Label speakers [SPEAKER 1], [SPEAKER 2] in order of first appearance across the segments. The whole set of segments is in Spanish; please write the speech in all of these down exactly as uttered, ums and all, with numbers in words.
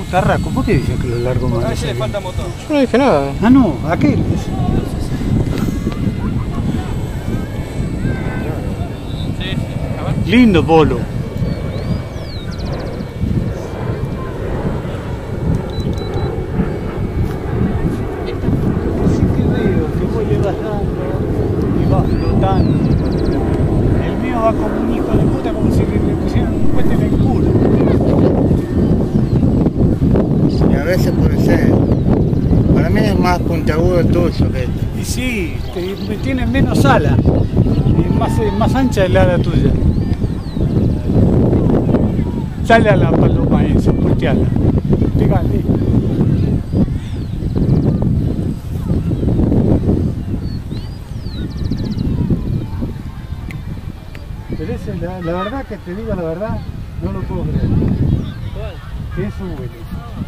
[SPEAKER 1] Carrasco, ¿por qué dice que lo largo más?
[SPEAKER 2] A veces le falta motor.
[SPEAKER 3] Yo no dije nada.
[SPEAKER 1] Ah, no, aquel.
[SPEAKER 2] Sí, sí. A ver.
[SPEAKER 1] Lindo polo. Sí que veo que voy levantando y va flotando. El mío va como un hijo de puta, como si le pusieran un puente en el culo.
[SPEAKER 4] Y a veces puede ser. Para mí es más puntiagudo el tuyo que este.
[SPEAKER 1] Y sí, te, tiene menos ala. Y más, más ancha es la ala tuya. Dale a la paloma esa, puteala. Pégale. Pero ese, la, la verdad que te digo la verdad, no lo puedo creer.
[SPEAKER 2] ¿Cuál?
[SPEAKER 1] Que eso huele.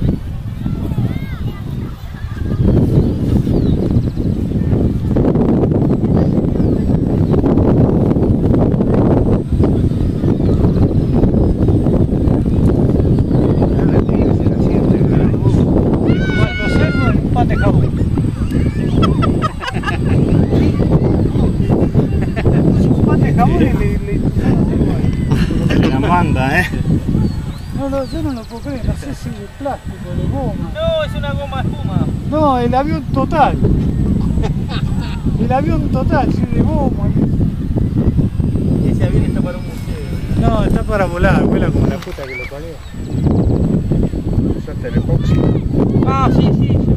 [SPEAKER 1] Cuando servo en un pan de jabón. Es un pan de jabón y le, le
[SPEAKER 4] La manda, ¿eh?
[SPEAKER 1] No, no, yo no lo puedo creer, no sé si de plástico, de goma.
[SPEAKER 2] No, es una goma de espuma.
[SPEAKER 1] No, el avión total. El avión total, sí, de goma.
[SPEAKER 2] Ese avión está para un museo.
[SPEAKER 1] No, está para volar, vuela como la puta que lo parió.
[SPEAKER 4] Eso es telepoxi.
[SPEAKER 2] Ah, sí, sí.